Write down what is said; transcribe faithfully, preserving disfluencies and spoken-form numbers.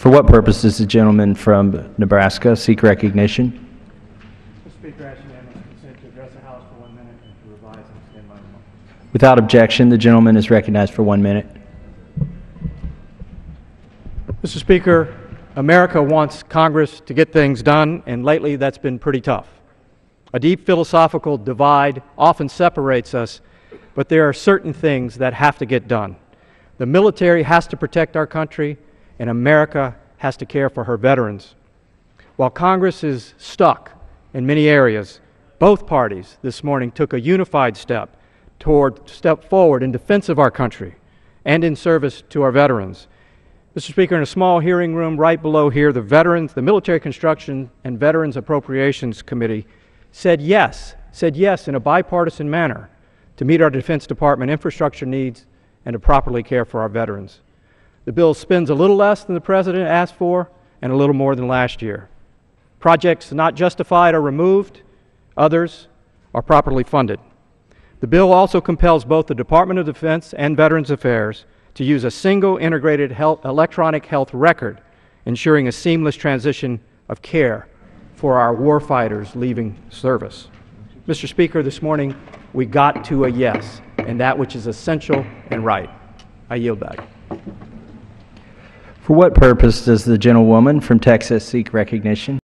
For what purpose does the gentleman from Nebraska seek recognition? Mister Speaker, I ask unanimous consent to address the House for one minute and to revise and extend my remarks. Without objection, the gentleman is recognized for one minute. Mister Speaker, America wants Congress to get things done, and lately that's been pretty tough. A deep philosophical divide often separates us, but there are certain things that have to get done. The military has to protect our country, and America has to care for her veterans. While Congress is stuck in many areas, both parties this morning took a unified step toward step forward in defense of our country and in service to our veterans. Mister Speaker, in a small hearing room right below here, the Veterans, the Military Construction and Veterans Appropriations Committee said yes, said yes in a bipartisan manner to meet our Defense Department infrastructure needs and to properly care for our veterans. The bill spends a little less than the President asked for and a little more than last year. Projects not justified are removed, others are properly funded. The bill also compels both the Department of Defense and Veterans Affairs to use a single integrated health, electronic health record, ensuring a seamless transition of care for our warfighters leaving service. Mister Speaker, this morning we got to a yes, and that which is essential and right. I yield back. For what purpose does the gentlewoman from Texas seek recognition?